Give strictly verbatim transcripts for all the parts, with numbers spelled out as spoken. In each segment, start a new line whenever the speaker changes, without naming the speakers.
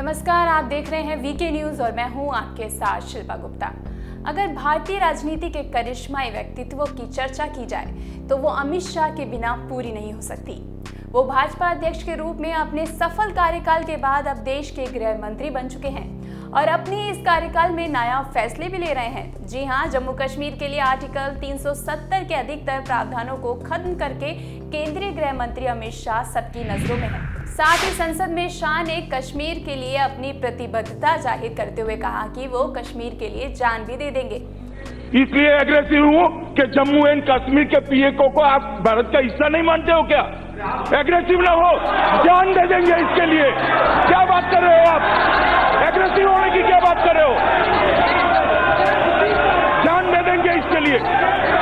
नमस्कार, आप देख रहे हैं वीके न्यूज और मैं हूं आपके साथ शिल्पा गुप्ता। अगर भारतीय राजनीति के करिश्माई व्यक्तित्वों की चर्चा की जाए तो वो अमित शाह के बिना पूरी नहीं हो सकती। वो भाजपा अध्यक्ष के रूप में अपने सफल कार्यकाल के बाद अब देश के गृह मंत्री बन चुके हैं और अपने इस कार्यकाल में नायाब फैसले भी ले रहे हैं। जी हां, जम्मू कश्मीर के लिए आर्टिकल तीन सौ सत्तर के अधिकतर प्रावधानों को खत्म करके केंद्रीय गृह मंत्री अमित शाह सबकी नजरों में हैं। साथ ही संसद में शाह ने कश्मीर के लिए अपनी प्रतिबद्धता जाहिर करते हुए कहा कि वो कश्मीर के लिए जान भी दे देंगे।
इसलिए एग्रेसिव हूँ कि जम्मू एंड कश्मीर के पीएको को आप भारत का हिस्सा नहीं मानते हो क्या? एग्रेसिव ना हो, जान दे देंगे इसके लिए। क्या बात कर रहे हो आप? एग्रेसिव होने की क्या बात कर रहे हो? जान दे देंगे इसके लिए।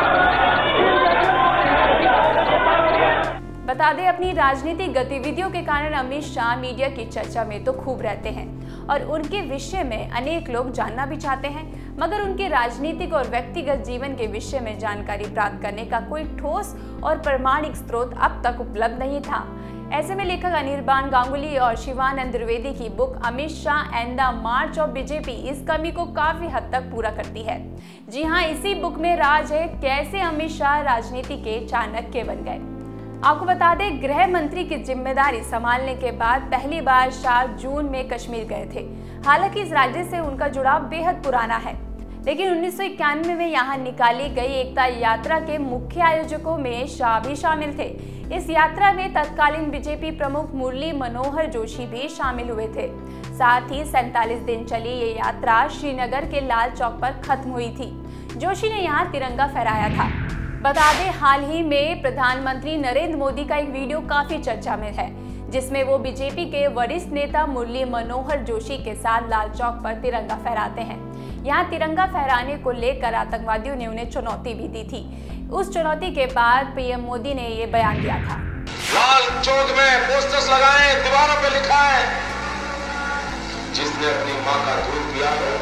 बता दें, अपनी राजनीतिक गतिविधियों के कारण अमित शाह मीडिया की चर्चा में तो खूब रहते हैं और उनके विषय में अनेक लोग जानना भी चाहते हैं, मगर उनके राजनीतिक और व्यक्तिगत जीवन के विषय में जानकारी प्राप्त करने का कोई ठोस और प्रमाणिक स्रोत अब तक उपलब्ध नहीं था। ऐसे में लेखक अनिर्बान गांगुली और शिवानंद द्विवेदी की book Amit Shah and the march of BJP इस कमी को काफी हद तक पूरा करती है। जी हाँ, इसी बुक में राज है कैसे अमित शाह राजनीति के चाणक्य बन गए। आपको बता दें, गृह मंत्री की जिम्मेदारी संभालने के बाद पहली बार शाह जून में कश्मीर गए थे। हालांकि इस राज्य से उनका जुड़ाव बेहद पुराना है, लेकिन उन्नीस सौ इक्यानवे में यहाँ निकाली गई एकता यात्रा के मुख्य आयोजकों में शाह भी शामिल थे। इस यात्रा में तत्कालीन बीजेपी प्रमुख मुरली मनोहर जोशी भी शामिल हुए थे। साथ ही सैंतालीस दिन चली ये यात्रा श्रीनगर के लाल चौक पर खत्म हुई थी। जोशी ने यहाँ तिरंगा फहराया था। बता दें, हाल ही में प्रधानमंत्री नरेंद्र मोदी का एक वीडियो काफी चर्चा में है, जिसमें वो बीजेपी के वरिष्ठ नेता मुरली मनोहर जोशी के साथ लाल चौक पर तिरंगा फहराते हैं। यहाँ तिरंगा फहराने को लेकर आतंकवादियों ने उन्हें चुनौती भी दी थी। उस चुनौती के बाद पीएम मोदी ने ये बयान दिया था।
लाल चौक में पोस्टर्स लगाए, दीवारों पे लिखा है, जिसने अपनी माँ का दूध पिया हो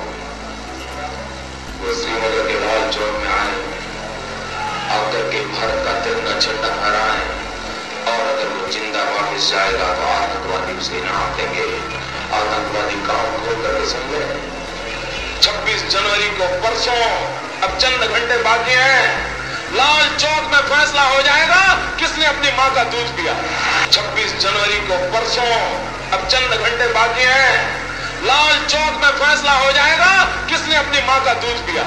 वो श्रीनगर के लाल चौक में आए, आकर के भारत का तिरंगा झंडा फहराए, और अगर वो जिंदा वापस जाएगा तो आतंकवादी उसे नाम देंगे। आतंकवादी गांव खोल कर सुन ले। छब्बीस जनवरी को परसों, अब चंद घंटे बाकी हैं, लाल चौक में फैसला हो जाएगा किसने अपनी माँ का दूध पिया। छब्बीस जनवरी को परसों, अब चंद घंटे बाकी हैं, लाल चौक में फैसला हो जाएगा किसने अपनी माँ का दूध पिया।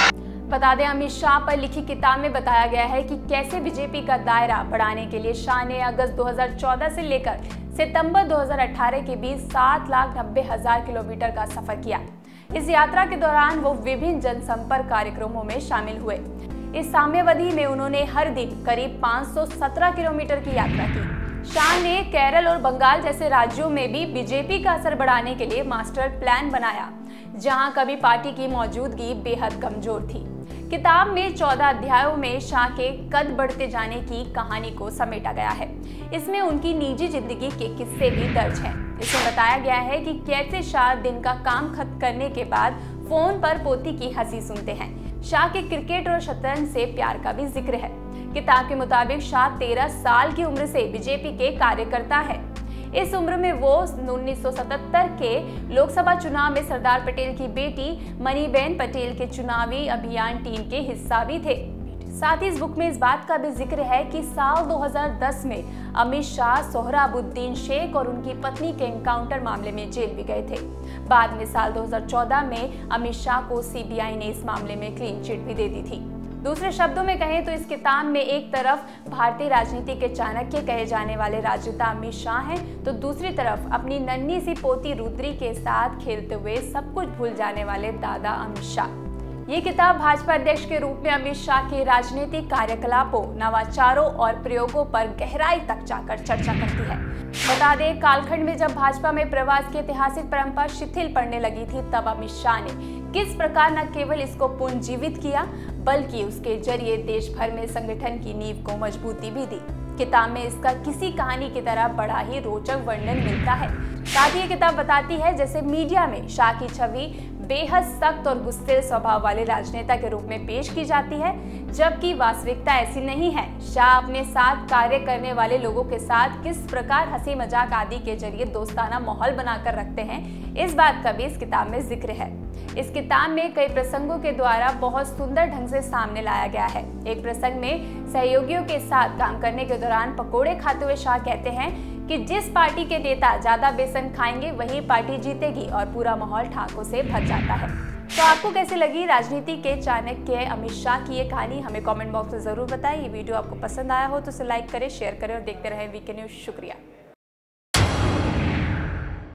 बता दें, अमित शाह पर लिखी किताब में बताया गया है कि कैसे बीजेपी का दायरा बढ़ाने के लिए शाह ने अगस्त दो हज़ार चौदह से लेकर सितंबर दो हज़ार अठारह के बीच सात लाख नब्बे हजार किलोमीटर का सफर किया। इस यात्रा के दौरान वो विभिन्न जनसंपर्क कार्यक्रमों में शामिल हुए। इस साम्यावधि में उन्होंने हर दिन करीब पाँच सौ सत्रह किलोमीटर की यात्रा की। शाह ने केरल और बंगाल जैसे राज्यों में भी बीजेपी का असर बढ़ाने के लिए मास्टर प्लान बनाया, जहां कभी पार्टी की मौजूदगी बेहद कमजोर थी। किताब में चौदह अध्यायों में शाह के कद बढ़ते जाने की कहानी को समेटा गया है। इसमें उनकी निजी जिंदगी के किस्से भी दर्ज हैं। इसमें बताया गया है कि कैसे शाह दिन का काम खत्म करने के बाद फोन पर पोती की हंसी सुनते हैं। शाह के क्रिकेट और शतरंज से प्यार का भी जिक्र है। किताब के मुताबिक शाह तेरह साल की उम्र से बीजेपी के कार्यकर्ता है। इस उम्र में वो उन्नीस सौ सतहत्तर के लोकसभा चुनाव में सरदार पटेल की बेटी मनीबेन पटेल के चुनावी अभियान टीम के हिस्सा भी थे। साथ ही इस बुक में इस बात का भी जिक्र है कि साल दो हज़ार दस में अमित शाह सोहराबुद्दीन शेख और उनकी पत्नी के एनकाउंटर मामले में जेल भी गए थे। बाद में साल दो हज़ार चौदह में अमित शाह को सीबीआई ने इस मामले में क्लीन चिट भी दे दी थी। दूसरे शब्दों में कहें तो इस किताब में एक तरफ भारतीय राजनीति के चाणक्य कहे जाने वाले राजनेता अमित शाह हैं, तो दूसरी तरफ अपनी नन्ही सी पोती रुद्री के साथ खेलते हुए सब कुछ भूल जाने वाले दादा अमित शाह। ये किताब भाजपा अध्यक्ष के रूप में अमित शाह के राजनीतिक कार्यकलापों, नवाचारों और प्रयोगों पर गहराई तक जाकर चर्चा करती है। बता दें, कालखंड में जब भाजपा में प्रवास की ऐतिहासिक परंपरा शिथिल पड़ने लगी थी, तब अमित शाह ने किस प्रकार न केवल इसको पुनर्जीवित किया, बल्कि उसके जरिए देश भर में संगठन की नींव को मजबूती भी दी। किताब में इसका किसी कहानी की तरह बड़ा ही रोचक वर्णन मिलता है। साथ ही ये किताब बताती है जैसे मीडिया में शाह की छवि बेहद सख्त और गुस्से स्वभाव वाले राजनेता के रूप में पेश की जाती है, जबकि वास्तविकता ऐसी नहीं है। शाह अपने साथ कार्य करने वाले लोगों के साथ किस प्रकार हंसी मजाक आदि के जरिए दोस्ताना माहौल बनाकर रखते हैं, इस बात का भी इस किताब में जिक्र है। इस किताब में कई प्रसंगों के द्वारा बहुत सुंदर ढंग से सामने लाया गया है। एक प्रसंग में सहयोगियों के साथ काम करने के दौरान पकोड़े खाते हुए शाह कहते हैं कि जिस पार्टी के नेता ज्यादा बेसन खाएंगे वही पार्टी जीतेगी, और पूरा माहौल ठाकों से भर जाता है। तो आपको कैसी लगी राजनीति के चाणक्य अमित शाह की ये कहानी, हमें कमेंट बॉक्स में जरूर बताएं। ये वीडियो आपको पसंद आया हो तो इसे लाइक करें, शेयर करें और देखते रहें वीके न्यूज। शुक्रिया।